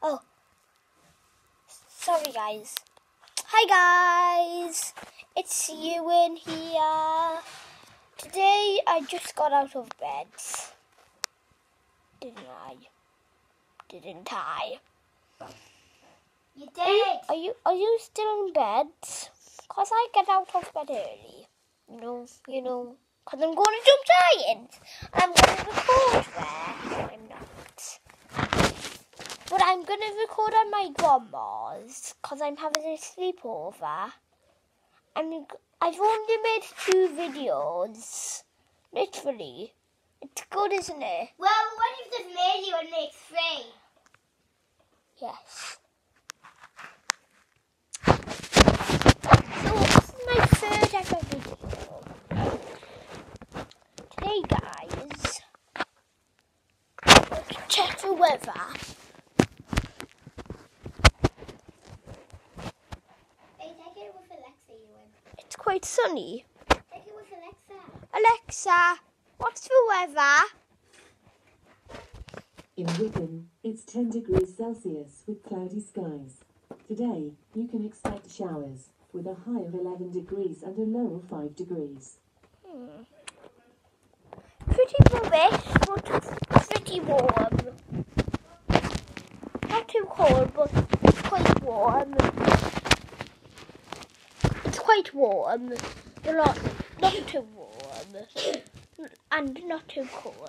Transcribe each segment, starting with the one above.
Oh, sorry guys. Hi guys, it's Ewan here. Today I just got out of bed. Didn't I? You did. Are you still in bed? Cause I get out of bed early. You know, cause I'm going to jump giant. I'm going to record there. I'm not. But I'm going to record on my grandma's cause I'm having a sleepover. I've only made 2 videos. Literally. It's good, isn't it? Well, what if this made you and makes 3? Yes. So this is my 3rd ever video. Today, guys, let's check the weather. Hey, take it with Alexa, Ewan. It's quite sunny. Take it with Alexa. Alexa, what's the weather? In Wigan, it's 10 degrees Celsius with cloudy skies. Today, you can expect showers, with a high of 11 degrees and a low of 5 degrees. Pretty rubbish, but pretty warm. Not too cold, but quite warm. It's quite warm. Not too warm. And not too cold.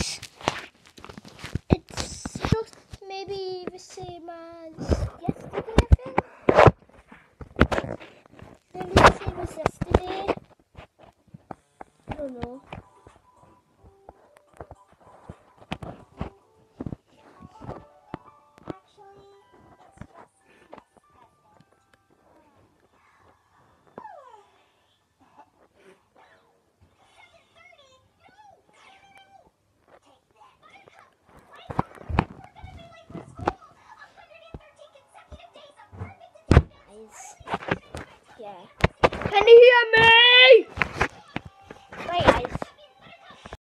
It's just maybe the same as yesterday, I think. Maybe the same as yesterday. I don't know. Yeah. Can you hear me?